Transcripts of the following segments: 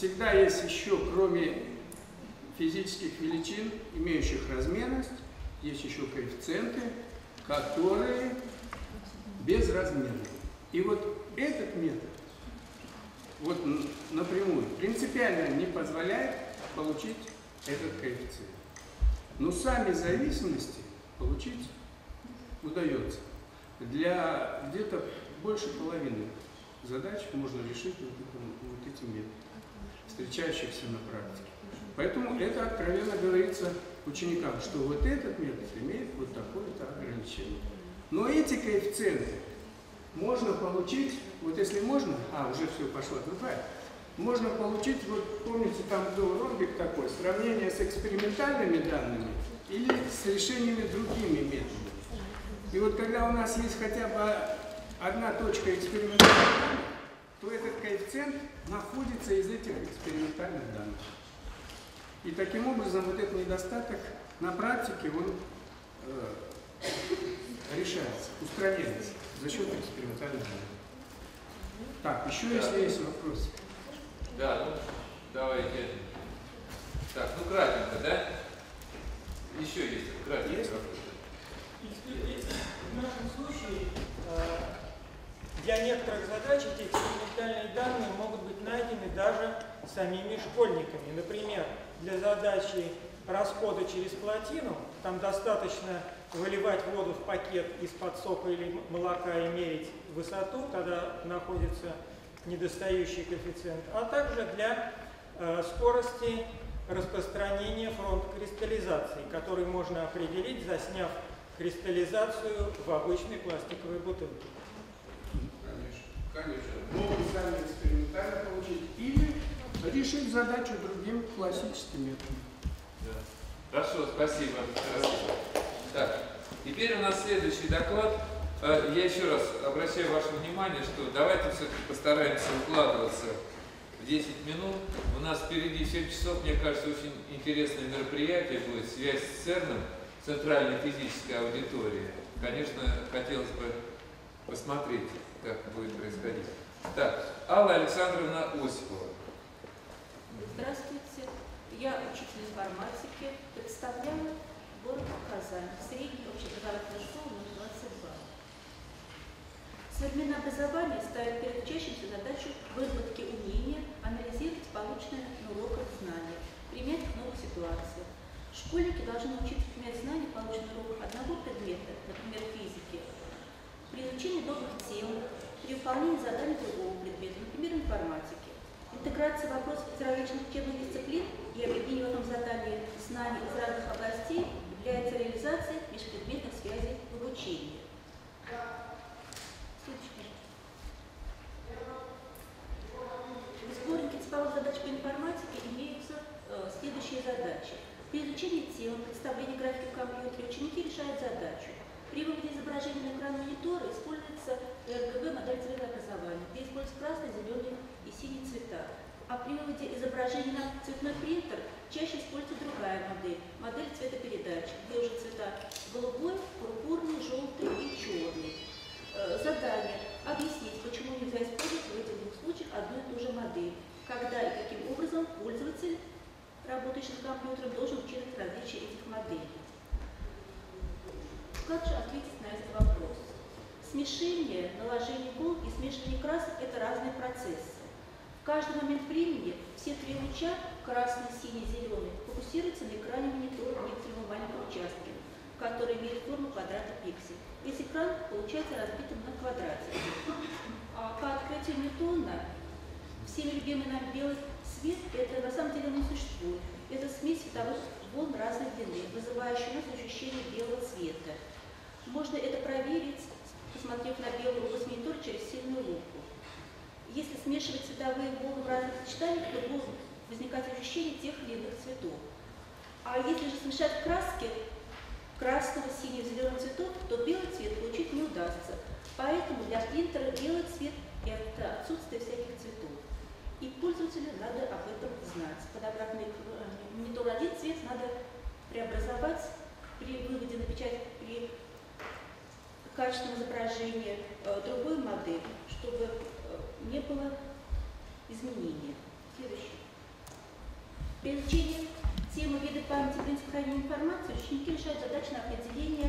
всегда есть еще, кроме физических величин, имеющих размерность, есть еще коэффициенты, которые безразмерны. И вот этот метод вот напрямую принципиально не позволяет получить этот коэффициент. Но сами зависимости получить удается. Для где-то больше половины задач можно решить вот этим методом, встречающихся на практике. Поэтому это откровенно говорится ученикам, что вот этот метод имеет вот такое-то ограничение. Но эти коэффициенты можно получить, вот если можно, уже все, пошла другая, можно получить, вот помните, там был ромбик такой, сравнение с экспериментальными данными или с решениями другими методами. И вот когда у нас есть хотя бы одна точка экспериментальных данных, то этот коэффициент находится из этих экспериментальных данных. И таким образом вот этот недостаток на практике он решается, устраняется за счет экспериментальных данных. Так, еще если есть вопросы. Да, ну давайте. Так, ну кратенько, да? Еще есть кратенько вопросы. В нашем случае для некоторых задач эти экспериментальные данные могут быть найдены даже самими школьниками. Например, для задачи расхода через плотину, там достаточно выливать воду в пакет из-под сока или молока и мерить высоту, тогда находится недостающий коэффициент, а также для скорости распространения фронта кристаллизации, который можно определить, засняв кристаллизацию в обычной пластиковой бутылке. Конечно. Могут сами экспериментально получить или решить задачу другим классическим методом. Да. Хорошо, спасибо. Так, теперь у нас следующий доклад. Я еще раз обращаю ваше внимание, что давайте все-таки постараемся укладываться в 10 минут. У нас впереди 7 часов, мне кажется, очень интересное мероприятие будет, связь с ЦЕРНом, Центральной физической аудитории. Конечно, хотелось бы посмотреть, как будет происходить. Так, Алла Александровна Осипова. Здравствуйте, я учитель информатики, представляю город Казань, средняя общеобразовательная школа номер 22. Современное образование ставит перед учащимся задачу выработки умения анализировать полученные на уроках знания, применять в новых ситуациях. Школьники должны научиться применять знания, полученные на уроках одного предмета, например, физики, при изучении новых тем, при выполнении заданий другого предмета, например, информатики. Интеграция вопросов из различных учебных дисциплин и объединение в этом задании знаний из разных областей является реализацией межпредметных связей в обучении. В сборнике типовых задач по информатике имеются следующие задачи. При изучении темы, представлении графики в компьютере ученики решают задачу. При выводе изображения на экран монитора используется РГБ модель цветообразования, где используются красный, зеленый и синий цвета. А при выводе изображения на цветной принтер чаще используется другая модель, модель цветопередачи, где уже цвета голубой, пурпурный, желтый и черный. Задание. Объяснить, почему нельзя использовать в этих двух случаях одну и ту же модель, когда и каким образом пользователь, работающий с компьютером, должен учитывать различия этих моделей. Как же ответить на этот вопрос? Смешение, наложение голубь и смешивание красок – это разные процессы. В каждый момент времени все три луча – красный, синий, зеленый – фокусируются на экране монитора в некотором маленьком участке, который имеет форму квадрата пиксель. Весь экран получается разбитым на квадрате. А по открытию Ньютона всеми любимый нами белый свет – это на самом деле не существует. Это смесь световых волн разной длины, вызывающая у нас ощущение белого цвета. Можно это проверить, посмотрев на белую область монитора через сильную лупу. Если смешивать цветовые волны в разных сочетаниях, то будут возникать ощущения тех или иных цветов. А если же смешать краски красного, синего, зеленого цветов, то белый цвет получить не удастся. Поэтому для принтера белый цвет – это отсутствие всяких цветов. И пользователю надо об этом знать. Подобрав монитор один цвет, надо преобразовать при выводе на печать, при качественном изображении другую модель, чтобы не было изменения. Следующий. При изучении темы виды памяти и принципов хранения информации ученики решают задачи на определение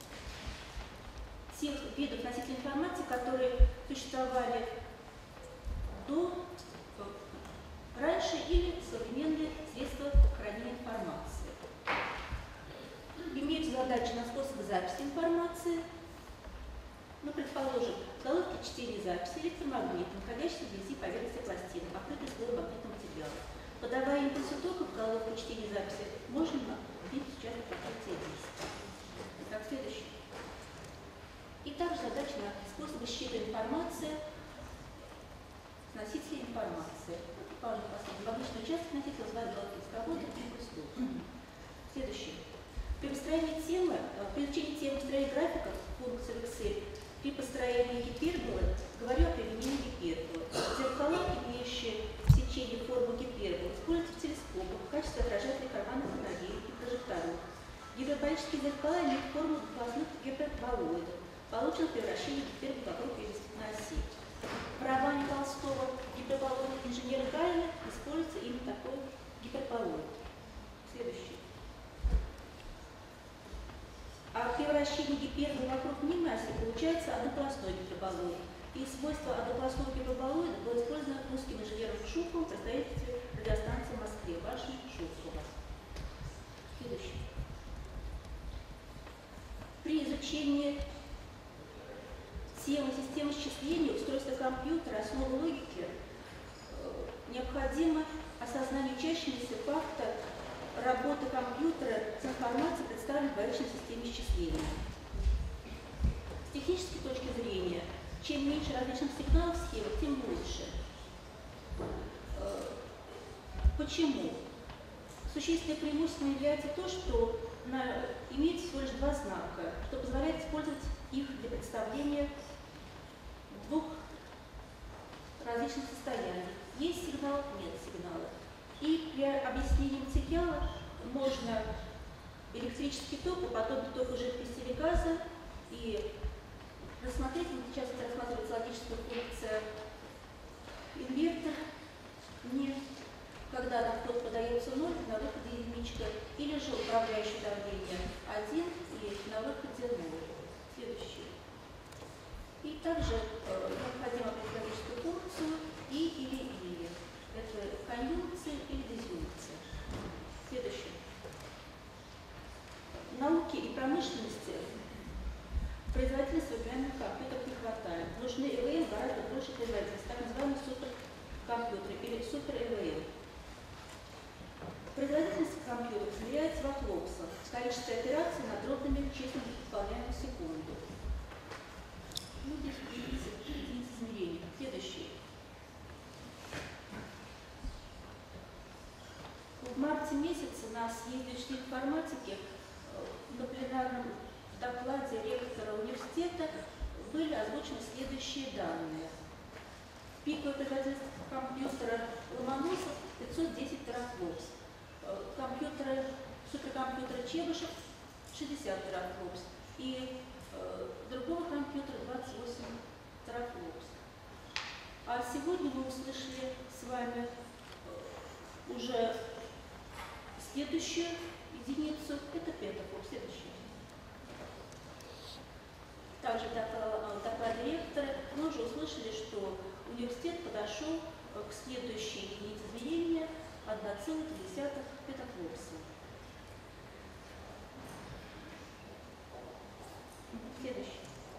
тех видов носителей информации, которые существовали раньше или современные средства хранения информации. Имеются задачи на способы записи информации, предположим, головки чтения и записи, электромагнит, находящийся вблизи поверхности пластины, покрытый слоем магнитного материала. Подавая импульсы тока в головку чтения и записи, можно видеть участок покрытия диска. Итак, следующий. И также задача на способы считывания информации с носителей информации. В обычном участке носитель называют головки дисковода импульс тока. Следующий. При изучении темы построения графиков функций в Excel, при построении гиперболы, говорю о применении гиперболы. Зеркала, имеющие в сечении форму гиперболы, используются в телескопах в качестве отражателей карманных фонарей и прожекторов. Гиперболические зеркала имеют форму двухглазных гиперболоидов, полученных при вращении гиперболы вокруг ее оси. В романе Толстого «Гиперболоид инженера Гайна» используется именно такой гиперболоид. Следующий. А при вращении гиперболы вокруг мнимой оси получается однополосной гиперболоид. И свойство однополосного гиперболоида было использовано русским инженером Шуховым при строительстве радиостанции в Москве, башни Шухова. Следующий. При изучении темы системы счисления, устройства компьютера, основы логики необходимо осознание учащегося факта работы компьютера с информацией, представленной в двоичной системе счисления. С технической точки зрения, чем меньше различных сигналов в схеме, тем лучше. Почему? Существенным преимуществом является то, что имеется всего лишь два знака, что позволяет использовать их для представления двух различных состояний. Есть сигнал, нет сигнала. И при объяснении материала можно электрический ток, подобный току жидкости или газа, и рассмотреть, сейчас рассматривается логическая функция инвертор, когда на вход подается 0, на выходе единичка, или же управляющее давление 1 и на выходе 0. Следующий. И также необходимо определить логическую функцию или. Это конъюнкция или дизъюнкция. Следующее. В науке и промышленности производительности современных компьютеров не хватает. Нужны ЭВМ гораздо больше производительности, так называемые суперкомпьютеры или супер-ЭВМ. Производительность компьютеров измеряется во флопсах, количество операций над дробными числами, выполняемых в секунду. Здесь единицы измерения. Следующий. В марте месяце на съезде учителей информатики на пленарном докладе ректора университета были озвучены следующие данные. Пиковая производительность компьютера Ломоносов 510 терафлопс, суперкомпьютера Чебышев 60 терафлопс и другого компьютера 28 терафлопс. А сегодня мы услышали с вами уже следующую единицу, это петафлопс. Следующая. Также в докладе ректора мы уже услышали, что университет подошел к следующей единице измерения 1,3 петафлопса. Следующий.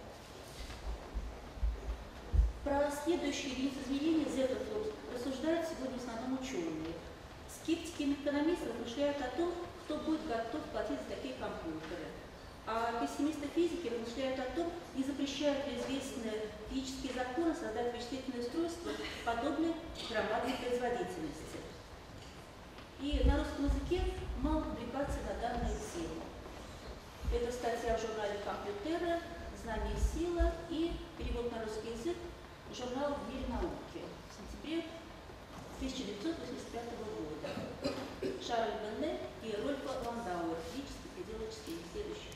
Про следующую единицу измерения зетафлопс рассуждают сегодня в основном ученые. Скептики и экономисты размышляют о том, кто будет готов платить за такие компьютеры. А пессимисты физики размышляют о том, не запрещают ли известные физические законы создать вычислительное устройство, подобное громадной производительности. И на русском языке мало публикаций на данную тему. Это статья в журнале «Компьютера», «Знание и сила» и перевод на русский язык в журнал «В мире науки» в сентябре 1985 года. Шарль Бенне и Рольф Ландауэр. Физические пределы чтения. Следующий.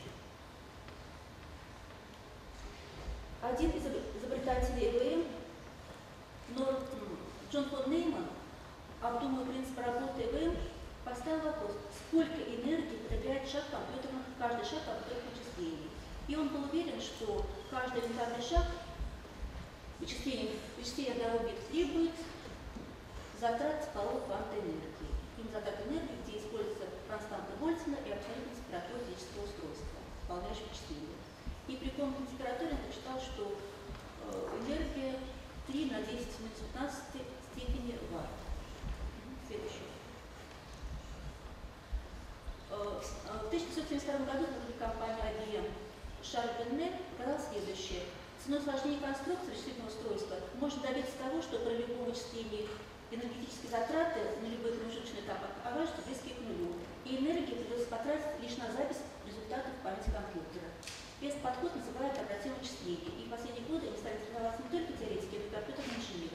Один из изобретателей ЭВМ, Джон фон Нейман, обдумывая принцип работы ЭВМ, каждый шаг компьютерных вычислений. И он был уверен, что каждый элементарный шаг вычисления одного бита требует затрат половой кванта энергии. Именно затрат энергии, где используется константа Больцмана и абсолютная температура физического устройства, выполняющего вычисления. И при комнатной температуре он посчитал, что энергия 3 на 10 в 15 степени ватт. Следующее. В 1972 году компания IBM Шарль Беннер показал следующее. Ценой сложнее конструкции вычислительного устройства можно добиться того, что при любом вычислении энергетические затраты на любой промежуточный этап окажутся близки к нулю, и энергии придется потратить лишь на запись результатов в памяти компьютера. Этот подход называют оперативным вычислением, и в последние годы они стали тренироваться не только теоретики, но и компьютерные инженеры.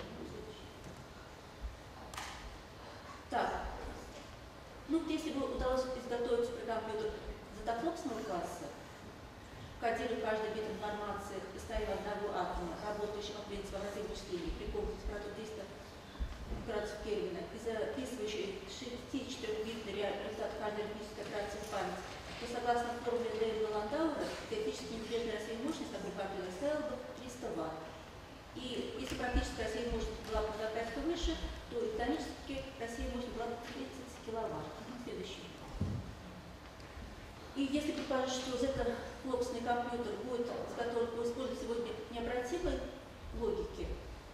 Так, если бы удалось изготовить суперкомпьютер Затофлопсного класса, кодируя каждый бит информации в состоянии одного атома, работающего в принципе оперативного вычисления при комнате температуры 300 градусов Кельвина, и записывающий 64-битный результат каждой арифметической операции в память, то согласно формуле Дэвида Ландауэра, теоретически неизбежная рассеянная мощность такой компьютера составила бы 300 Вт. И если практическая рассеянная мощность была бы на порядка выше, то экономически рассеянная мощность была бы 30 киловатт. Следующий. И если предположить, что Зетта-флопсный компьютер будет изготовлен по использованию сегодня необратимой логики,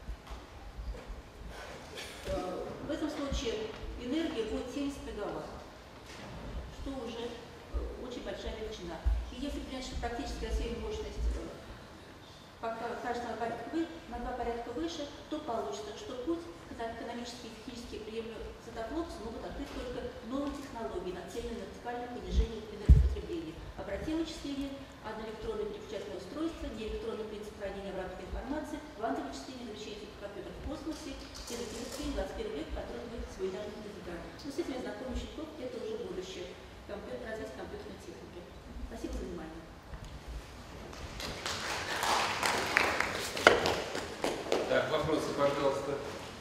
в этом случае энергия будет 70 мегаватт, что уже очень большая величина. И если принять, что практическая рассеянная мощность кажется на два порядка выше, то получится, что путь к экономически и технически приемлемым Зетта-флопсу могут открыть только новые технологии, нацеленные на вертикальное понижение энергопотребления. Обратимое вычисление, одноэлектронное переключательное устройство, неэлектронный принцип хранения обработки информации, квантовое вычисление, изучение суперкомпьютеров в космосе, вычисление 21 век, который будет свой даже языками. Но с этими знакомыми щитков это уже будущее. Развитие компьютерной техники. Спасибо за внимание. Так, вопросы, пожалуйста.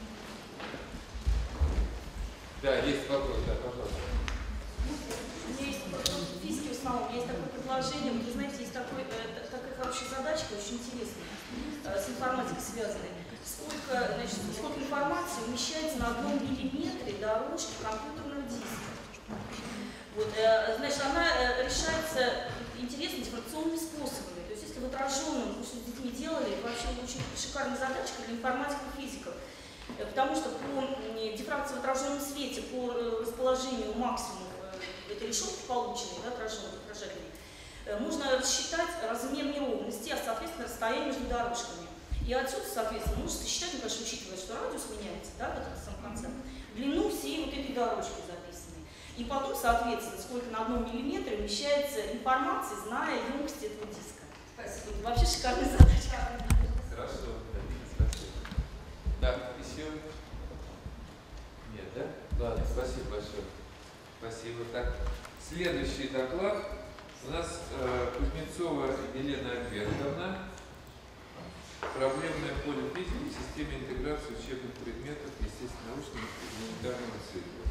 Да, есть вопрос, да, пожалуйста. У меня есть в физике в основном есть такое предложение. Вы знаете, есть такая хорошая задачка, очень интересная, с информатикой связанной. Сколько информации умещается на 1 миллиметре дорожки компьютерного диска. Вот, значит, она решается интересными дифференционными способами. То есть, если в отраженном, что с детьми делали, это вообще очень шикарная задачка для информатиков и физиков. Потому что по дифракции в отраженном свете, по расположению максимумов этой решетки полученной, да, отражателей, можно рассчитать размер неровности, а соответственно расстояние между дорожками. И отсюда, соответственно, можно сосчитать, ну, конечно, учитывая, что радиус меняется, да, вот этот сам концепт, длину всей вот этой дорожки записанной. И потом, соответственно, сколько на 1 миллиметре умещается информации, зная емкость этого диска. Спасибо. Это вообще шикарная задача. Хорошо, спасибо. Так, еще? Нет, да? Ладно, спасибо большое. Спасибо. Так, следующий доклад у нас Кузнецова Елена Альбертовна. Проблемное поле физики в системе интеграции учебных предметов естественно-научного и гуманитарного цикла.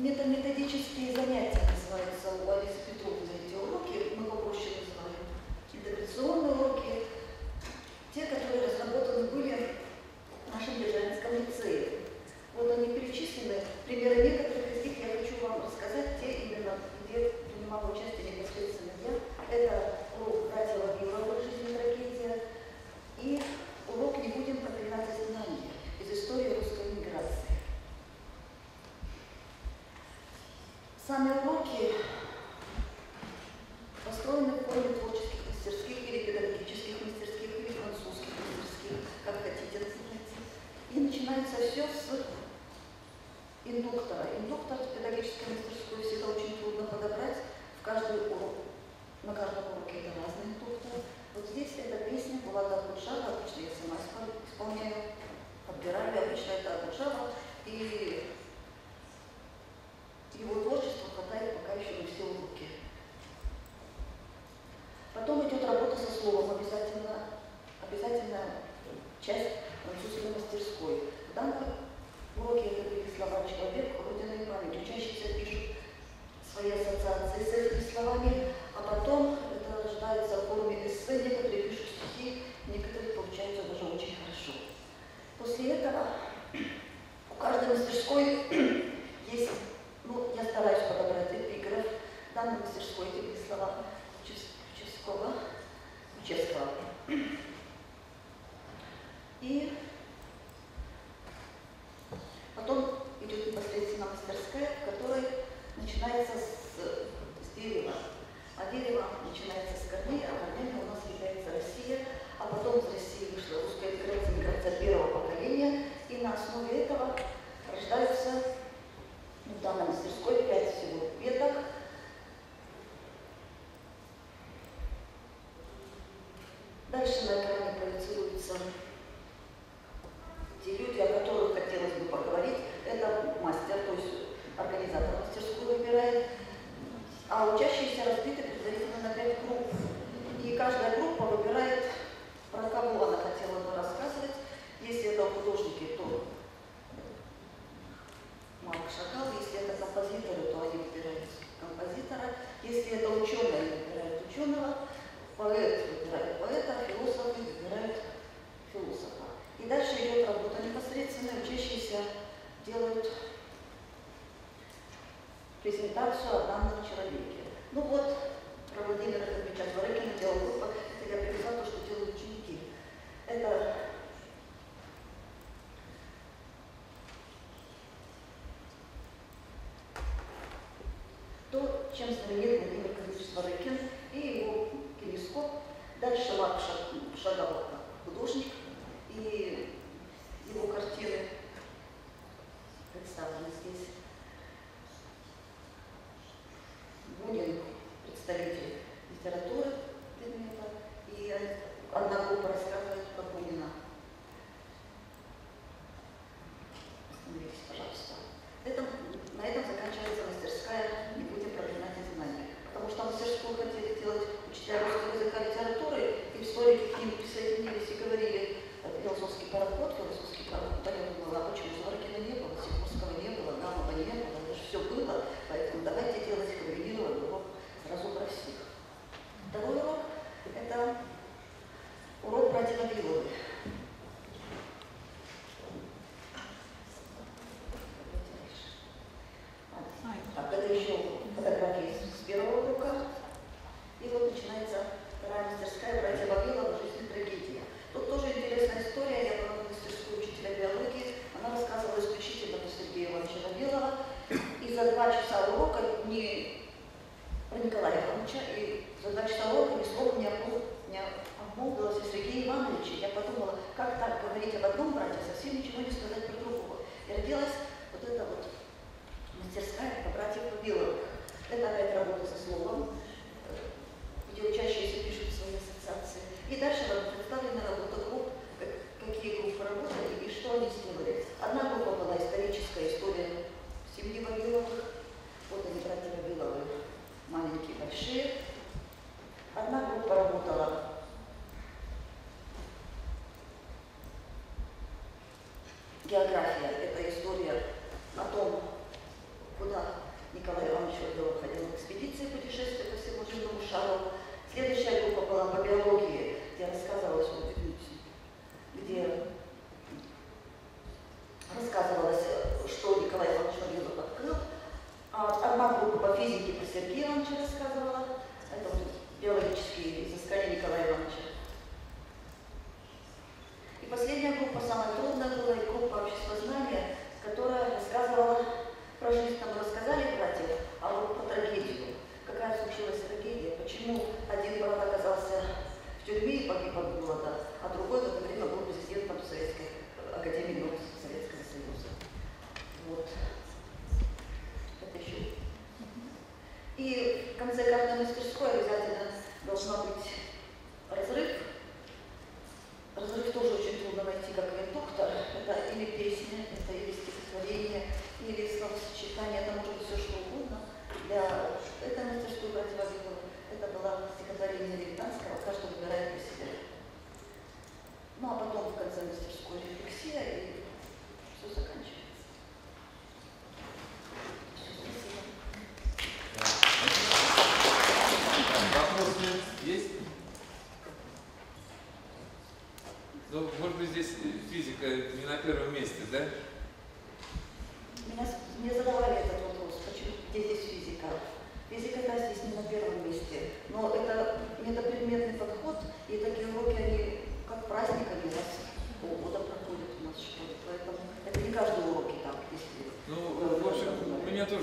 Методические занятия называются у Алисы Петровны эти уроки, мы попроще называем. Интеграционные уроки, те, которые разработаны были в нашем Державинском лицее. Вот они перечислены, примеры некоторых из них я хочу вам рассказать, те именно, где принимала участие непосредственно я. Это урок «Братья Вавилова. Жизнь и трагедия» и урок «Не будем проклинать изгнание» из истории русской миграции. Сами уроки построены в форме творческих мастерских или педагогических мастерских, или французских мастерских, как хотите называйте. И начинается все с индуктора. Индуктор в педагогической мастерской всегда очень трудно подобрать. В каждый урок, на каждом уроке это разный индуктор. Вот здесь эта песня Булата Акуджава, обычно я сама исполняю, подбираю, обычно это Акуджава, и его творчества хватает пока еще на все уроки. Потом идет работа со словом, обязательная часть французской мастерской. В данном уроке это были слова «человек», «родина» и «память». Учащиеся пишут свои ассоциации с этими словами, а потом это рождается в форме эссе, некоторые пишут стихи, некоторые получаются даже очень хорошо. После этого у каждой мастерской есть, я стараюсь подобрать эпиграф, в данной мастерской эти были слова Чевского. И потом идет непосредственно мастерская, в которой начинается с дерева. А дерево начинается с корней, а корнями у нас является Россия, а потом из России вышла русская миграция первого поколения, и на основе этого рождаются в данной мастерской 5 всего веток. Дальше на экране проецируются те люди, о которых хотелось бы поговорить. Это мастер, то есть организатор мастерскую выбирает. А учащиеся разбиты предварительно на 5 групп. И каждая группа выбирает, про кого она хотела бы рассказывать. Если это художники, то Марк Шагал. Если это композиторы, то они выбирают композитора. Если это ученые, они выбирают ученого. Поэт выбирает поэта, философы выбирают философа. И дальше идет работа непосредственно, учащиеся делают презентацию о данном человеке. Ну вот, про Владимира Кузьмича Зворыкина делала группа, это я привезла то, что делают ученики. Это то, чем знаменит Владимир Кузьмич Зворыкин и его телескоп. Дальше Марк Шагал, художник, и его картины представлены здесь. Бунин, представитель литературы предмета, и одна группа рассказывает про Бунина. Остановитесь, пожалуйста. На этом заканчивается мастерская «Не будем проклинать изгнание». Потому что мастерскую хотели делать учителя русского языка и литературы, и историки к ним присоединились и говорили: философский пароход, а я думала, а почему Зворыкина не было, Сикорского не было, Гамова не было, это же все было, поэтому давайте делать комбинированный урок сразу про всех. Второй урок – это урок братьев Вавиловых. Так, это еще фотографии с первого урока. И вот начинается вторая мастерская «Братья Вавилова. Жизнь и трагедия». Тут тоже интересная история. Я была в мастерской учителя биологии. Она рассказывала исключительно про Сергея Ивановича Вавилова. И за 2 часа урока про Николая Ивановича, и за 2 часа урока ни слова не обмолвилась о Сергее Ивановиче. Я подумала, как так говорить об одном брате, совсем ничего не сказать про другого. И родилась вот эта вот мастерская по братьев Вавиловых. Это опять работа со словом, где учащиеся пишут свои ассоциации. И дальше вам представлена работа групп, какие группы работали и что они сделали. Одна группа была историческая история семьи Вавиловых. Вот они, братья Вавиловы, маленькие, большие.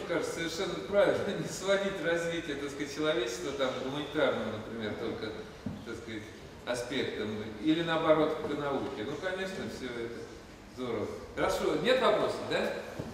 кажется совершенно правильно не сводить развитие, так сказать, человечества там гуманитарным, например, только, так сказать, аспектом, или наоборот к науке. Ну, конечно, все это здорово. Хорошо, нет вопросов, да?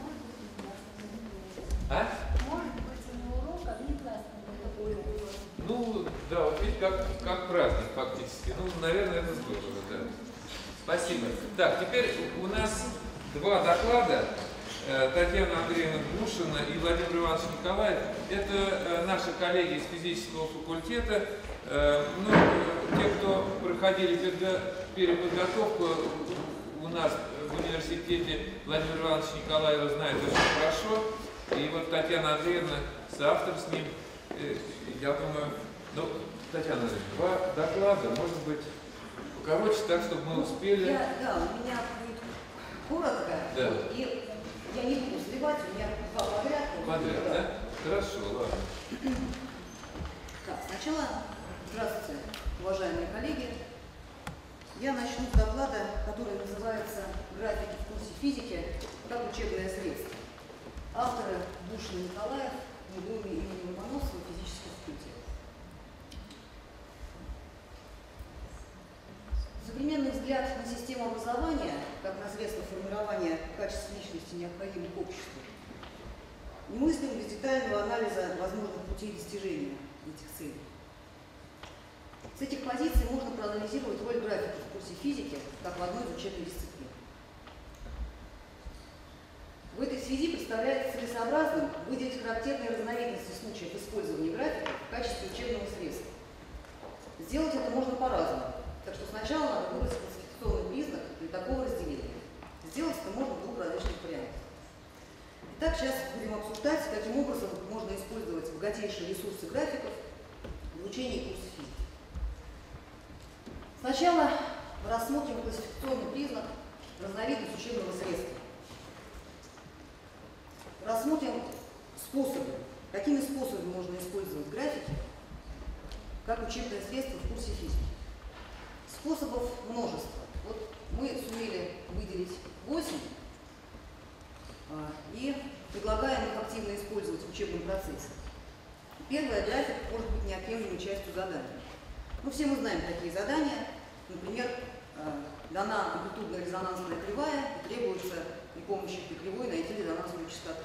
А? Может быть, на уроках не классно такой урок. Ну, да, вот видите, как праздник фактически. Ну, наверное, это здорово, да. Спасибо. Так, теперь у нас два доклада. Татьяна Андреевна Бушина и Владимир Иванович Николаев. Это наши коллеги из физического факультета. Ну, те, кто проходили переподготовку у нас в университете, Владимир Иванович Николаев знает очень хорошо. И вот Татьяна Андреевна, соавтор с ним, я думаю, ну, Татьяна Андреевна, два доклада, может быть, покороче, так, чтобы мы успели. Да, у меня будет коротко, Да. И я не буду сливать, у меня два подряд. Подряд, да? Хорошо, ладно. Так, сначала, здравствуйте, уважаемые коллеги. Я начну с доклада, который называется «Графики в курсе физики как учебное средство». Авторы Бушин и Николаев, МГУ имени Ломоносова, физический факультет. Современный взгляд на систему образования, как на средство формирования качеств личности, необходимых обществу, немыслим без детального анализа возможных путей достижения этих целей. С этих позиций можно проанализировать роль графика в курсе физики как в одной из учебных дисциплин. В этой связи представляется целесообразным выделить характерные разновидности случаев использования графика в качестве учебного средства. Сделать это можно по-разному, так что сначала надо выбрать классификационный признак для такого разделения. Сделать это можно в двух различных вариантах. Итак, сейчас будем обсуждать, каким образом можно использовать богатейшие ресурсы графиков в изучении курса физики. Сначала рассмотрим классификационный признак, разновидность учебного средства. Рассмотрим способы, какими способами можно использовать графики как учебное средство в курсе физики. Способов множество. Вот мы сумели выделить 8 и предлагаем их активно использовать в учебном процессе. Первое, график может быть неотъемлемой частью задания. Ну, все мы знаем такие задания. Например, дана амплитудная резонансная кривая, и требуется при помощи этой кривой найти резонансную частоту.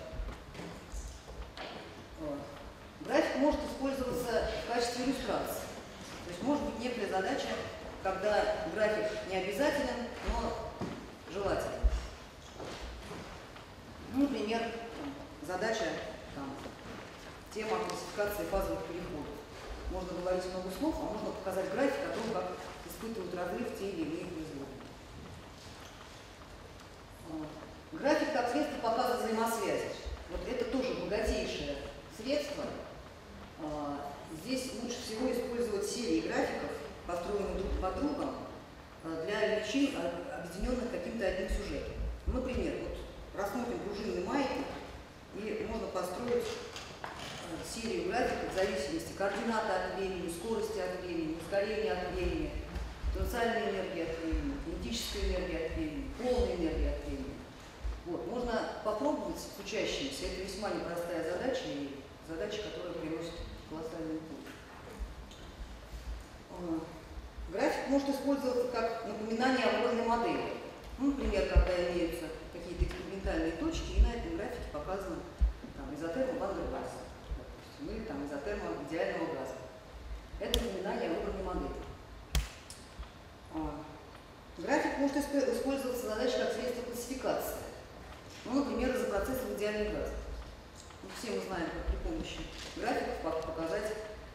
График может использоваться в качестве иллюстрации. То есть может быть некая задача, когда график не обязателен, но желателен. Ну, например, задача, тема классификации фазовых переходов. Можно говорить много слов, а можно показать график о том, как испытывают разрыв те или иные производные. График как средство показа взаимосвязи. Вот это тоже богатейшее средство. Здесь лучше всего использовать серии графиков, построенных друг по другу, для величин, объединенных каким-то одним сюжетом. Например, вот рассмотрим пружинный маятник, и можно построить серию графиков в зависимости координаты от времени, скорости от времени, ускорения от времени, потенциальной энергии от времени, кинетической энергии от времени, полной энергии от времени. Вот. Можно попробовать с учащимися. Это весьма непростая задача, и задача, которая приносит колоссальную пользу. График может использоваться как напоминание о вводной модели. Ну, например, когда имеются какие-то экспериментальные точки, и на этом графике показано изотерма Ван дер Вальса, допустим, или изотерма идеального газа. Это напоминание о выбранной модели. График может использоваться задача как средство классификации. Ну, например, из-за процессов идеальных газов. Все мы знаем, как при помощи графиков показать,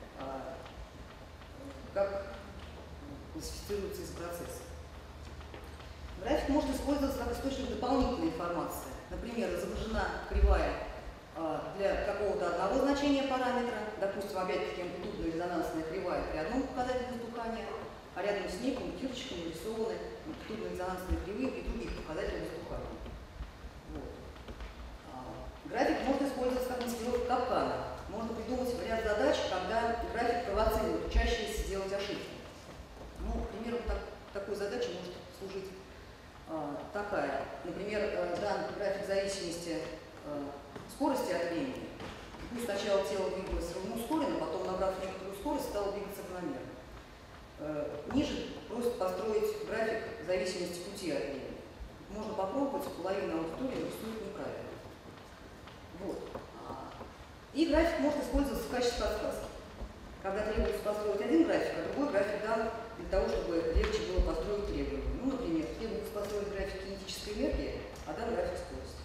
как классифицируется из процесса. График может использоваться как источник дополнительной информации. Например, изображена кривая для какого-то одного значения параметра, допустим, опять-таки амплитудная резонансная кривая при одном показателе воздухания, а рядом с ней пунктирчиком нарисованы амплитудно-резонансные кривые при других показателях воздухания. Вот. График может использоваться как маскировка капкана. Можно придумать ряд задач, когда график провоцирует учащихся делать ошибки. Ну, примером такой задачи может служить такая. Например, дан график зависимости скорости от времени. Пусть сначала тело двигалось равноускоренно, потом, набрав некоторую скорость, стало двигаться равномерно. Ниже просто построить график в зависимости от пути от времени. Можно попробовать, половина аудитории рисует неправильно. Вот. И график может использоваться в качестве подсказки. Когда требуется построить один график, а другой график дан для того, чтобы легче было построить требования. Ну, например, требуется построить график кинетической энергии, а дан график скорости.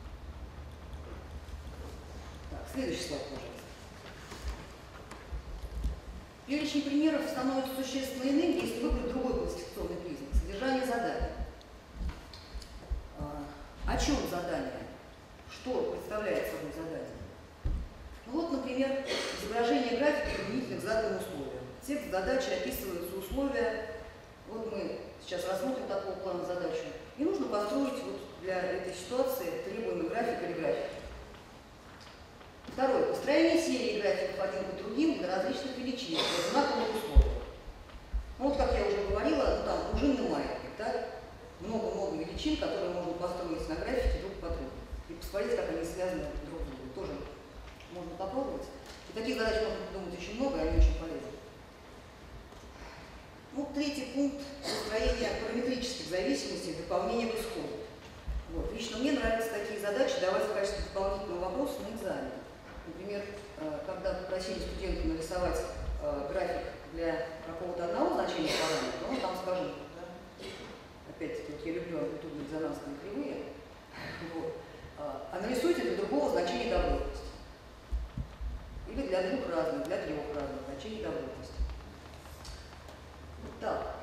Так, следующий слайд, пожалуйста. Перечень примеров становится существенно иным, если выбрать другой классификационный признак – содержание задания. О чем задание? Что представляет собой задание? Ну вот, например, изображение графика применительно к заданным условиям. Текст задачи описываются условия. Вот мы сейчас рассмотрим такого плана задачу. И нужно построить вот для этой ситуации требуемый график или график. Второе. Построение серии графиков один по другим для различных величин, для одинаковых условий. Ну, вот, как я уже говорила, ну, там пружинный маятник, да? Много-много величин, которые можно построить на графике друг по другу. И посмотреть, как они связаны друг с другом. Тоже можно попробовать. И таких задач можно придумать очень много, и они очень полезны. Ну, третий пункт – построение параметрических зависимостей и дополнения к исходу. Вот. Лично мне нравятся такие задачи давать в качестве дополнительного вопроса на экзамене. Например, когда попросили студента нарисовать график для какого-то одного значения параметра, ну, там, скажем, да, опять-таки, вот я люблю амплитудно-резонансные кривые, вот, а нарисуйте для другого значения добротности. Или для двух разных, для трех разных значений добротности. Так,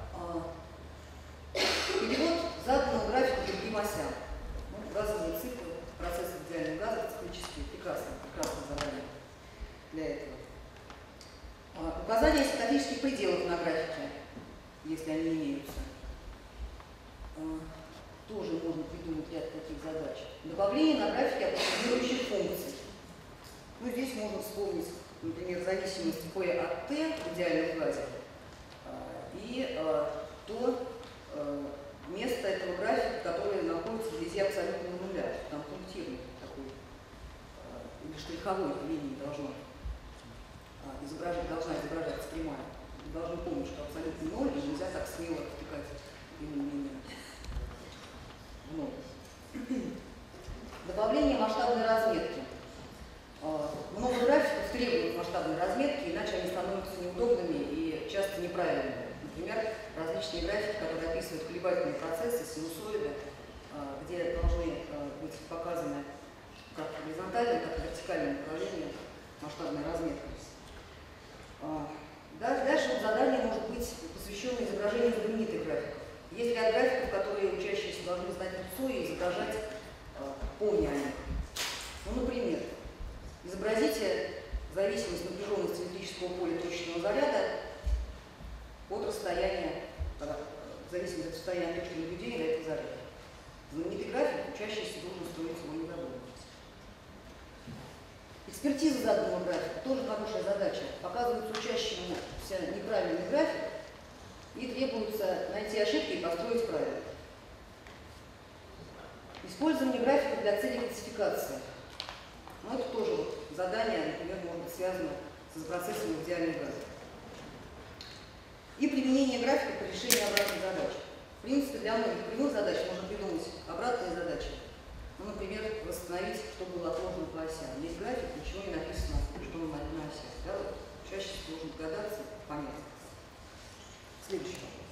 перевод заданного графика другим осям. Ну, газовые циклы, процессы идеальных газов циклические, прекрасное задание для этого. Указание статических пределов на графике, если они имеются. Тоже можно придумать ряд таких задач. Добавление на графике аппроксимирующих функций. Ну, здесь можно вспомнить, например, зависимость P от T в идеальном газе и то место этого графика, которое находится вблизи абсолютного нуля. Там пунктирный такой, или штриховой линии должна изображаться прямая. Вы должны помнить, что абсолютный ноль, и нельзя так смело втыкать линию в ноль. Добавление масштабной разметки. Много графиков требуют масштабной разметки, иначе они становятся неудобными и часто неправильными. Например, различные графики, которые описывают колебательные процессы, синусоиды, где должны быть показаны как горизонтальное, так и вертикальное направление масштабной разметки. Дальше вот задание может быть посвящено изображению знаменитых графиков. Есть ряд графиков, которые учащиеся должны знать лицо и изображать, помня о них. Ну, например, изобразите зависимость напряженности электрического поля точечного заряда от расстояния, в зависимости от расстояния точки наблюдения до этого заряда. Знаменитый график учащийся должен строить его недовольность. Экспертиза заданного графика тоже хорошая задача. Показывается учащемуся неправильный график и требуется найти ошибки и построить правильно. Использование графика для целей классификации. Ну, это тоже вот задание, например, может быть связано с процессом идеальных газов. И применение графика по решению обратных задач. В принципе, для многих прямых задач можно придумать обратные задачи. Ну, например, восстановить, что было отложено по осям. Есть график, ничего не написано, что на осях. Да? Вот, чаще всего должен догадаться, понять. Следующий вопрос.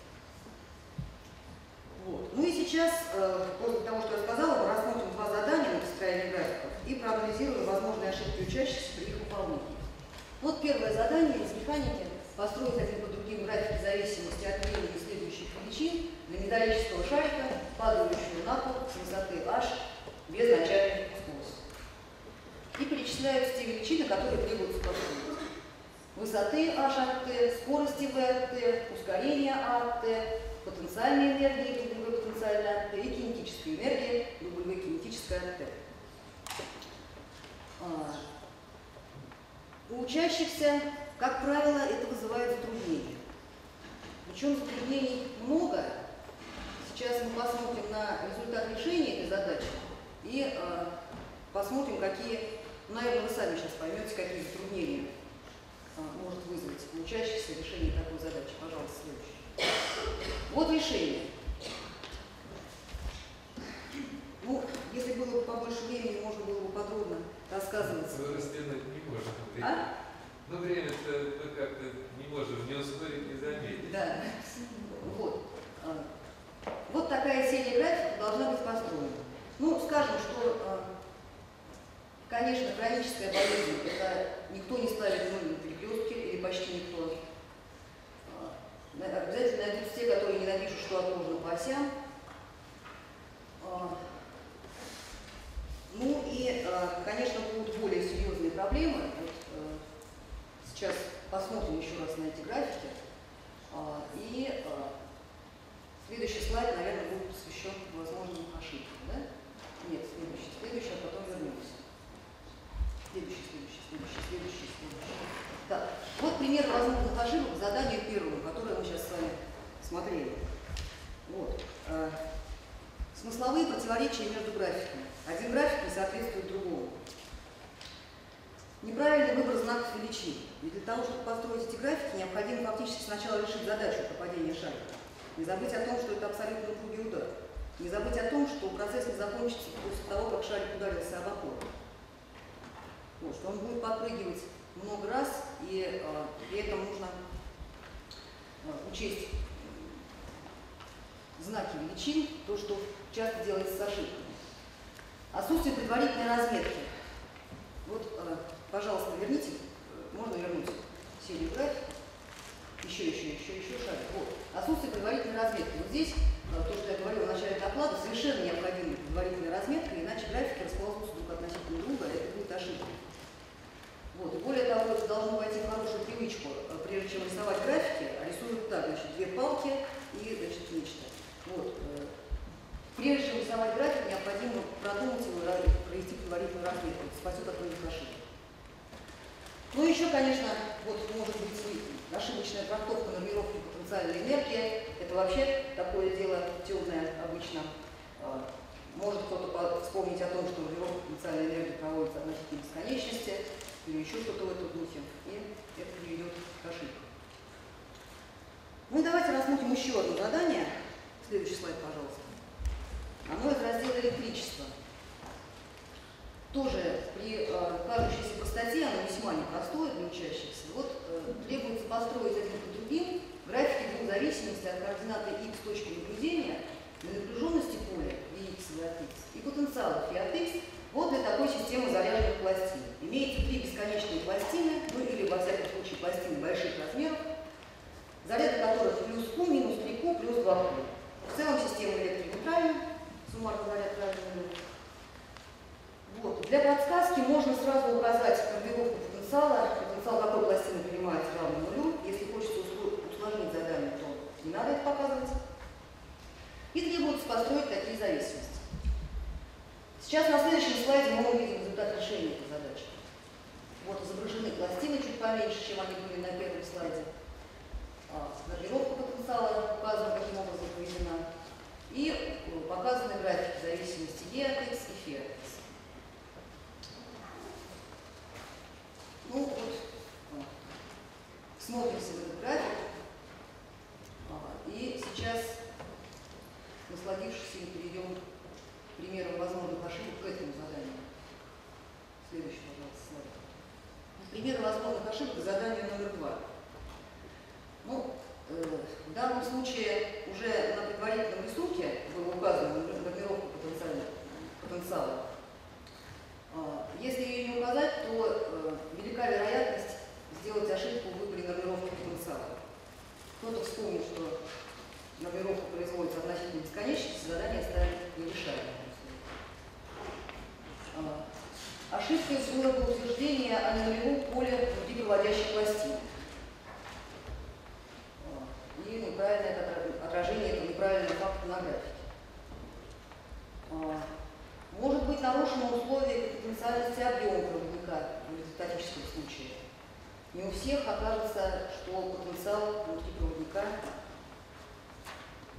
Вот. Ну и сейчас, после того, что я сказала, мы рассмотрим два задания на построение графиков и проанализируем возможные ошибки учащихся при их выполнении. Вот первое задание из механики – построить один по другим графики зависимости от времени следующих величин для металлического шарика, падающего на пол с высоты h без начальной скорости. И перечисляются те величины, которые требуются построить. Высоты h от t, скорости v от t, ускорение a от t, потенциальной энергии W потенциальной от t и кинетической энергии W кинетической от t. У учащихся, как правило, это вызывает затруднения. Причем затруднений много. Сейчас мы посмотрим на результат решения этой задачи и посмотрим, какие, наверное, вы сами сейчас поймете, какие затруднения может вызвать учащийся решение такой задачи. Пожалуйста, следующее. Вот решение. Ну, если было бы побольше времени, можно было бы подробно рассказывать. Мы растянуть не можем. А? Ну, время-то мы как-то не можем не ускорить, не заметить. Да. Вот. Вот такая серия графиков должна быть построена. Ну, скажем, что, конечно, хроническая болезнь, это никто не ставит нуль на перекрестке, или почти никто. Обязательно найдутся те, которые не напишут, что отложено по осям. Ну и, конечно, будут более серьезные проблемы. Вот, сейчас посмотрим еще раз на эти графики. И следующий слайд, наверное, будет посвящен возможным ошибкам. Да? Нет, следующий, а потом вернемся. Следующий. Так, вот пример возможных ошибок в задании первому, которое мы сейчас с вами смотрели. Вот. Смысловые противоречия между графиками. Один график не соответствует другому. Неправильный выбор знаков величин. И для того, чтобы построить эти графики, необходимо фактически сначала решить задачу попадения шарика. Не забыть о том, что это абсолютно упругий удар. Не забыть о том, что процесс не закончится после того, как шарик ударился об опору. Вот, что он будет подпрыгивать много раз, и при этом нужно учесть знаки величин, то, что часто делается с ошибками. Отсутствие предварительной разметки. Вот, пожалуйста, верните, можно вернуть серию графиков. Еще шарик. Вот. Отсутствие предварительной разметки. Вот здесь, то, что я говорила в начале доклада, совершенно необходима предварительная разметка, иначе графики расползутся друг относительно друга, а это будет ошибка. Вот. И более того, это должно войти в хорошую привычку. Прежде чем рисовать графики, рисуют так, значит, две палки и, значит, нечто. Вот. Прежде чем рисовать график, необходимо продумать его, провести предварительную разметку. Это спасет от многих ошибок. Ну и еще, конечно, вот может быть ошибочная трактовка нормировки потенциальной энергии. Это вообще такое дело темное обычно. Может кто-то вспомнить о том, что нормировка потенциальной энергии проводится относительно бесконечности, или еще что-то в этом духе, и это приведет к ошибкам. Ну и давайте рассмотрим еще одно задание. Следующий слайд, пожалуйста. Оно из раздела электричества. Тоже при кажущейся простоте оно весьма непростое для учащихся. Вот требуется построить один по другим графики двух зависимостей от координаты x точки наблюдения на напряженности поля Vx и от x и потенциала φ от x вот для такой системы заряженных пластин. Имеется три бесконечные пластины, ну или во всяком случае пластины больших размеров, заряды которых плюс Q, минус 3Q, плюс 2Q. В целом система электронейтральна, суммарно заряд равен. Вот. Для подсказки можно сразу указать нормировку потенциала. Потенциал какой пластины принимается равный нулю. Если хочется усложнить задание, то не надо это показывать. И требуется построить такие зависимости. Сейчас на следующем слайде мы увидим результат решения этой задачи. Вот изображены пластины чуть поменьше, чем они были на первом слайде. Нормировка потенциала указана, каким образом проведена. И показаны графики зависимости E от X и φ от X. Ну вот, смотримся в этот график. И сейчас, насладившись им, перейдем к примерам возможных ошибок к этому заданию. Следующий, пожалуйста, слайд. Примеры возможных ошибок к заданию номер 2. Ну, в данном случае уже на предварительном рисунке было указано нормировка потенциала. Если ее не указать, то велика вероятность сделать ошибку в выборе нормировки потенциала. Кто-то вспомнит, что нормировка производится относительно бесконечности, задание станет нерешаемым. Ошибкой было бы утверждение о нулевом поле внутри проводящей пластины. И неправильное отражение этого неправильного факта на графике. Может быть нарушено условие потенциальности объема проводника в статическом случае. Не у всех окажется, что потенциал внутри проводника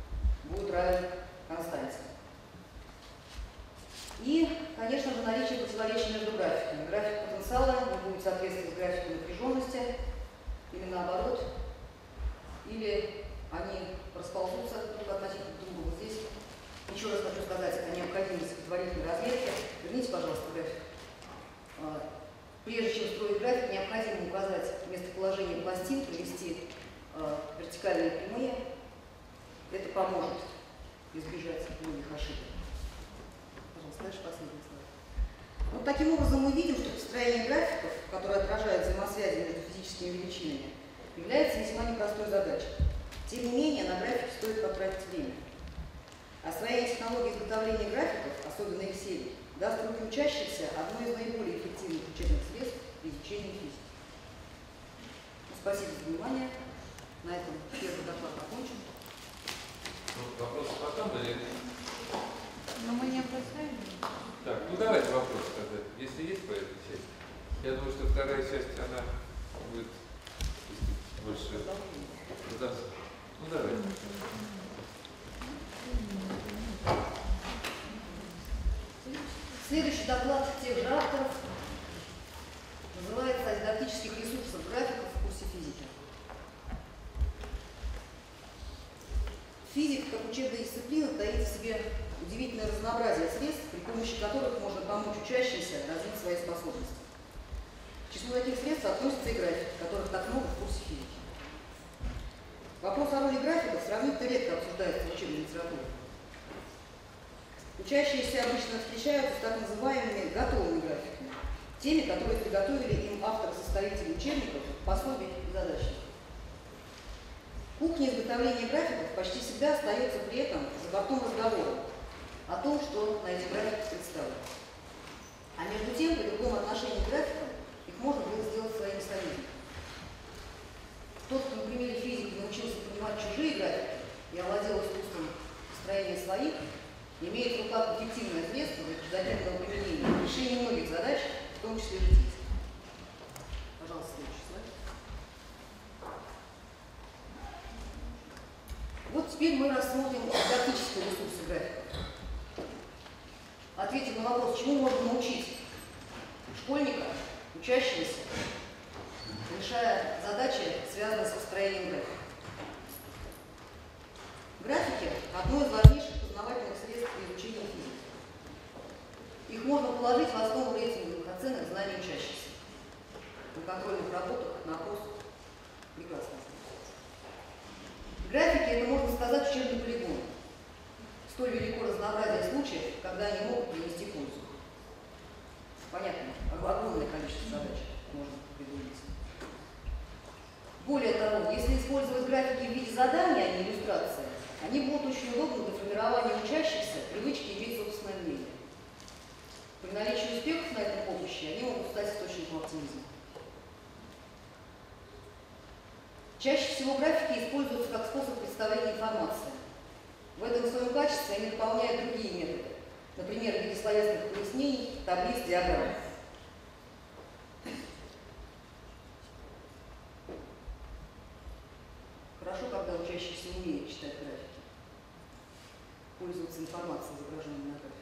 будет равен константе. И, конечно же, наличие противоречия между графиками. График потенциала не будет соответствовать графику напряженности, или наоборот, или они расползутся друг относительно друга. Вот здесь еще раз хочу сказать о необходимости предварительной разметки. Верните, пожалуйста, график. Прежде чем строить график, необходимо указать местоположение пластин, провести вертикальные прямые. Это поможет избежать многих ошибок. Пожалуйста, дальше последний слайд. Вот таким образом мы видим, что построение графиков, которые отражают взаимосвязи между физическими величинами, является весьма непростой задачей. Тем не менее, на графике стоит потратить время. Освоение технологий изготовления графиков, особенно Excel, даст руки учащимся одной из наиболее эффективных учебных средств при изучении физики. Спасибо за внимание. На этом первый доклад окончен. Вопросы потом или... Но мы не бросаем. Так, ну давайте вопрос тогда. Если есть по этой части. Я думаю, что вторая часть, она будет больше... Ну давайте. Следующий доклад тех же авторов называется «О дидактических ресурсах графиков в курсе физики». Физика, как учебная дисциплина, таит в себе удивительное разнообразие средств, при помощи которых можно помочь учащимся развить свои способности. К числу таких средств относится и график, которых так много в курсе физики. Вопрос о роли графиков сравнительно редко обсуждается в учебной литературе. Учащиеся обычно встречаются с так называемыми готовыми графиками, теми, которые приготовили им авторы-составители учебников, пособий и задачников. Кухня изготовления графиков почти всегда остается при этом за бортом разговора о том, что на этих графиках представлено. А между тем, при другом отношении к графикам, их можно было сделать своими союзниками. Тот, кто на примере физики научился понимать чужие графики и овладел искусством построения своих, имеет в руках эффективное средство для каждодневного применения в решении многих задач, в том числе житейских. Пожалуйста, следующий слайд. Вот теперь мы рассмотрим дидактические ресурсы графика. Ответим на вопрос, чему можно научить школьника, учащегося, решая задачи, связанные с построением графика. Графики – одно из важнейших познавательных средств при изучении физики. Их можно положить в основу рейтинговых оценок знаний учащихся. На контрольных работах, на опрос прекрасно. Графики – это, можно сказать, учебный полигон. Столь велико разнообразие случаев, когда они могут принести пользу. Понятно, огромное количество задач можно придумать. Более того, если использовать графики в виде задания, а не иллюстрации, они будут очень удобны для формирования учащихся привычки иметь собственное мнение. При наличии успехов на этом поприще они могут стать источником оптимизма. Чаще всего графики используются как способ представления информации. В этом своем качестве они дополняют другие методы, например, в виде словесных пояснений, таблиц, диаграмм. Хорошо, когда учащийся умеет читать графики, пользоваться информацией, изображенной на графике.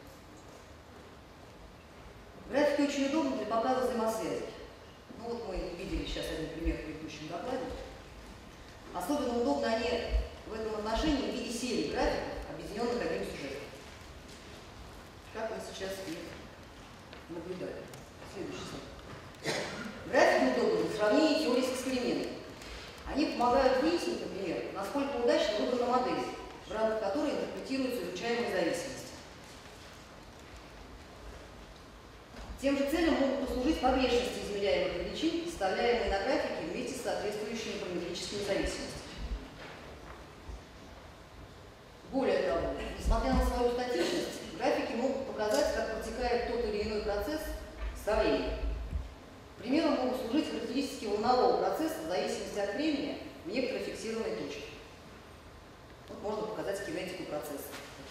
Графики очень удобны для показа взаимосвязи. Ну вот мы видели сейчас один пример в предыдущем докладе. Особенно удобны они в этом отношении в виде серии графиков, объединенных одним сюжетом. Как мы сейчас их наблюдаем. Следующий слайд. Графики удобны в сравнении теории с экспериментом. Они помогают выяснить, например, насколько удачно выбрана модель, в рамках которой интерпретируются изучаемые зависимости. Тем же целям могут послужить погрешности измеряемых величин, представляемые на графике вместе с соответствующими параметрическими зависимостями. Более того, несмотря на свою статичность, графики могут показать, как протекает тот или иной процесс со временем. Примером могут служить характеристики волнового процесса в зависимости от времени в некоторой фиксированной точке. Вот можно показать кинетику процесса.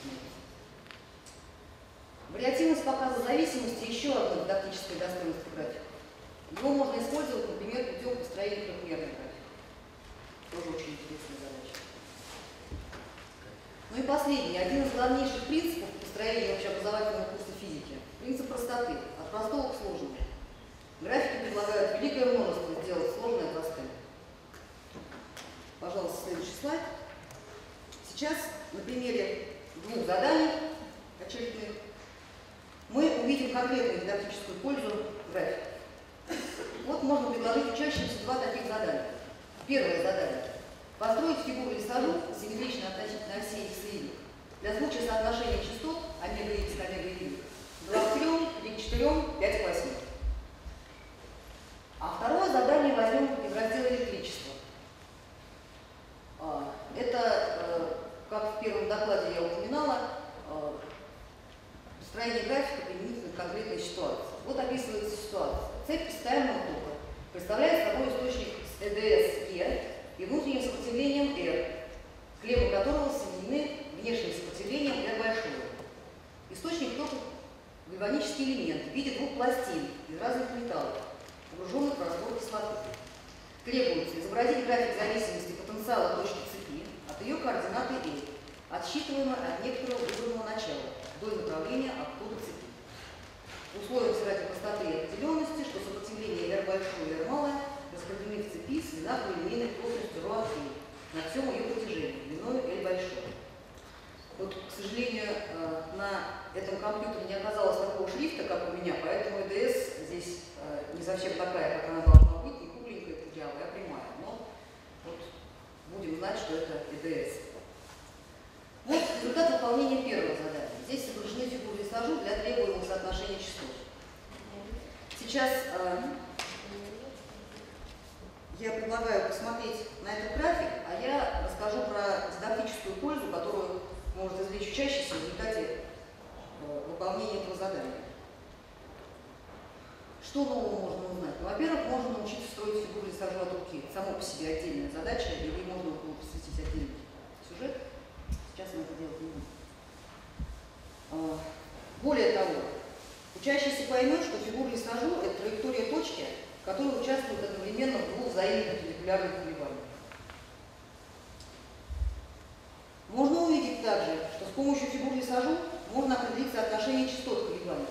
Вариативность показа зависимости – еще одно дидактическое достоинство графика. Его можно использовать, например, путем построения трехмерных графиков. Тоже очень интересная задача. Ну и последний, один из главнейших принципов построения общеобразовательного курса физики – принцип простоты. От простого к сложному. Графики предлагают великое множество сделать сложное простым. Пожалуйста, следующий слайд. Сейчас на примере двух заданий очередных мы увидим конкретную дидактическую пользу графика. Вот можно предложить учащимся два таких задания. Первое задание. Построить фигуру лесажу симметрично относительно оси X и Y для случая соотношения частот омега-X к омега-Y 2 к 3, 3 к 4, 5 к 8. А второе задание возьмем из раздела электричества. Это, как в первом докладе я упоминала, построение графика применительно к конкретной ситуации. Вот описывается ситуация. Цепь постоянного тока представляет собой источник с ЭДС Е и внутренним сопротивлением R, клеммы которого соединены внешним сопротивлением R большого. Источник тока – гальванический элемент в виде двух пластин из разных металлов, погруженных в раствор кислоты. Требуется изобразить график зависимости потенциала точки цепи от ее координаты L, отсчитываемой от некоторого выбранного начала вдоль направления обхода цепи. Условием ради простоты и определенности, что сопротивление R большое и R малое распределены в цепи с одинаковой линейной плотностью ρ от L на всем ее протяжении, длиной L большое. Вот, к сожалению, на этом компьютере не оказалось такого шрифта, как у меня, поэтому ЭДС здесь не совсем такая, как она должна быть, не кругленькая, кудрявая, а прямая. Но вот будем знать, что это ЭДС. Вот результат выполнения первого задания. Здесь изображены фигуры лесажу для требуемого соотношения частот. Сейчас я предлагаю посмотреть на этот график, а я расскажу про дидактическую пользу, которую может извлечь учащийся в результате выполнения этого задания. Что нового можно узнать? Ну, во-первых, можно научиться строить фигуры лесажу от руки. Само по себе отдельная задача, и ей можно было посвятить отдельный сюжет. Сейчас мы это делать не будем. Более того, учащийся поймет, что фигура лесажу – это траектория точки, которая участвует одновременно в двух взаимных перпендикулярных колебаниях. Можно увидеть также, что с помощью фигур лесажу можно определить соотношение частот колебаний.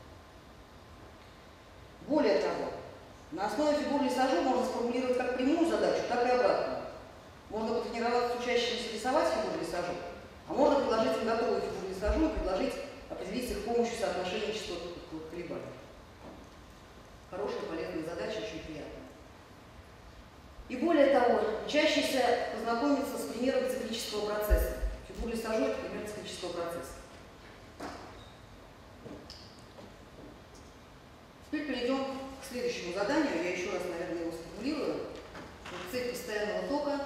Более того, на основе фигур лесажу можно сформулировать как прямую задачу, так и обратную. Можно потренироваться с учащимися рисовать фигуры лесажу, а можно предложить им готовую фигуру лесажу и предложить определить их с помощью соотношения частот колебаний. Хорошая, полезная задача, очень приятная. И более того, учащийся познакомится с примером циклического процесса. Фигура лесажу – это пример циклического процесса. Теперь перейдем к следующему заданию. Я еще раз, наверное, его сформулирую. Цепь постоянного тока,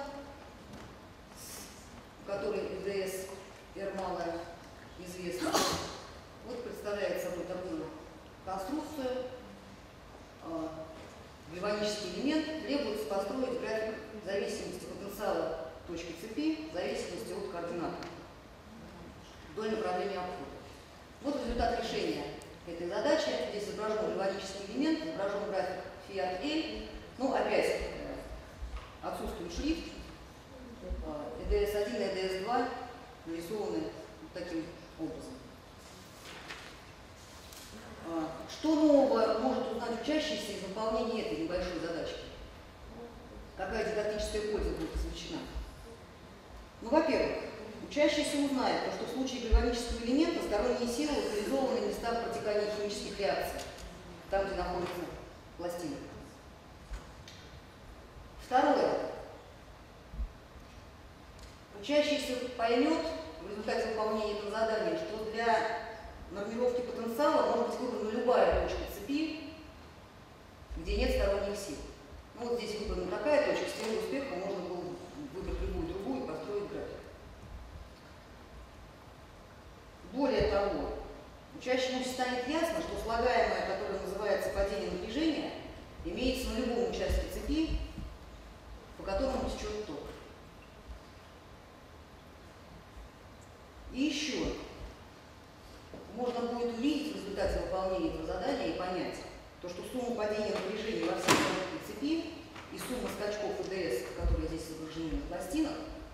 в которой ЭДС R малая известна. Вот представляет собой такую конструкцию. Гальванический элемент требуется построить график зависимости потенциала точки цепи в зависимости от координат вдоль направления обхода. Вот результат решения этой задачи. Здесь изображен гальванический элемент, изображен график φ от L. Ну, опять отсутствует шрифт. ЭДС1 и ЭДС2 нарисованы вот таким образом. Что нового может узнать учащийся из выполнения этой небольшой задачки? Какая дидактическая польза будет извлечена? Ну, во-первых, учащийся узнает, что в случае гальванического элемента сторонние силы локализованы в местах протекания химических реакций, там, где находится пластина. Второе. Учащийся поймет в результате выполнения этого задания, что для нормировки потенциала может быть выбрана любая точка цепи, где нет сторонних сил. Ну, вот здесь выбрана такая точка, с тем же успехом можно было выбрать любую другую и построить график. Более того, учащемуся станет ясно, что слагаемое, которое называется падение напряжения, имеется на любом участке цепи, по которому течет ток. И еще можно будет увидеть в результате выполнения этого задания и понять, то, что сумма падения напряжения во всей короткой цепи и сумма скачков ЭДС, которые здесь изображены на пластинах,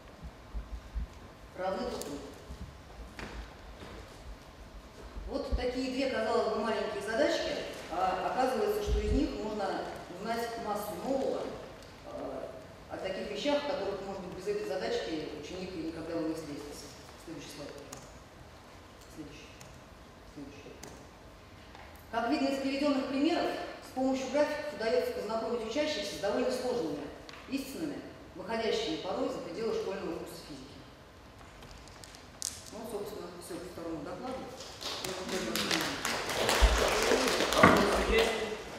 равны друг другу. Вот такие две, казалось бы, маленькие задачки видно из приведенных примеров, с помощью графиков удается познакомить учащихся с довольно сложными истинами, выходящими порой за пределы школьного курса физики. Ну, собственно, все по второму докладу. Вопросы есть?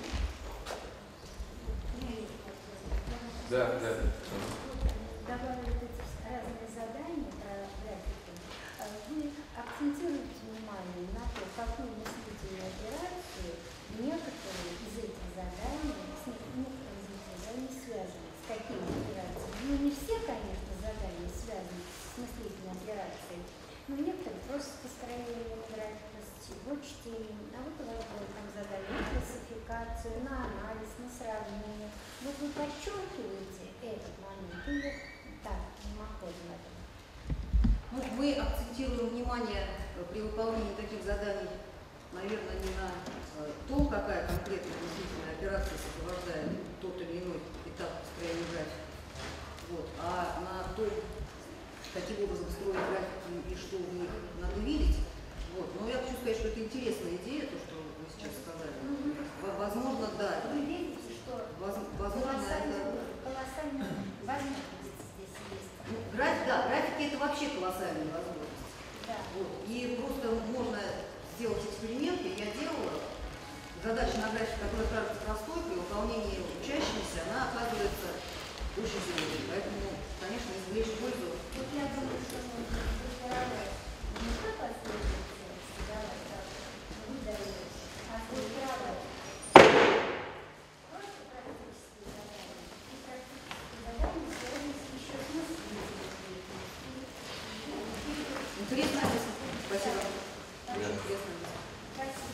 Да, да. Добавили эти разные задания про графики. Вы акцентируете внимание на то, какую мыслительную операцию некоторые из этих заданий, связаны с какими операциями. Ну, не все, конечно, задания связаны с мыслительной операцией, но некоторые просто с построением графика, с чтением. А вот у вас было там задание на классификацию, на анализ, на сравнение. Вот вы подчеркиваете этот момент или так, мимоходом этого? Ну, мы акцентируем внимание при выполнении таких заданий, наверное, не на том, какая конкретная мыслительная операция сопровождает тот или иной этап построения графика, вот, а на том, каким образом строить графики и что в них надо видеть. Вот. Но я хочу сказать, что это интересная идея, то, что вы сейчас сказали. Возможно, да. Вы видите, что возможно, это... колоссальная возможность здесь есть. Ну, графики это вообще колоссальные возможности. Да. Вот. И просто можно сделать эксперименты. Я делала. Задача на графике, которая кажется простой, при выполнении учащимися, она оказывается очень сложной. Поэтому, конечно, извлечь пользу. Вот я думаю, что нужно сформировать не той последовательности, давать так, вы даете, а сформировать просто практические задания. И практические задания связаны еще с мыслительной деятельностью. Интересно, спасибо. Очень интересно. Спасибо.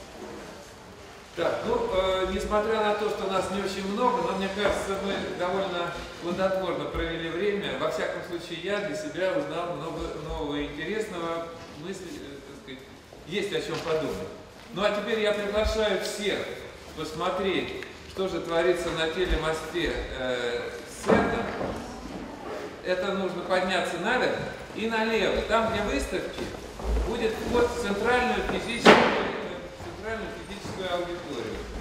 Так, ну, несмотря на то, что у нас не очень много, но мне кажется, мы довольно плодотворно провели время. Во всяком случае, я для себя узнал много нового и интересного, есть о чем подумать. Ну, а теперь я приглашаю всех посмотреть, что же творится на телемосте центра. Это нужно подняться наверх и налево. Там, где выставки, будет вход в центральную физическую аудиторию.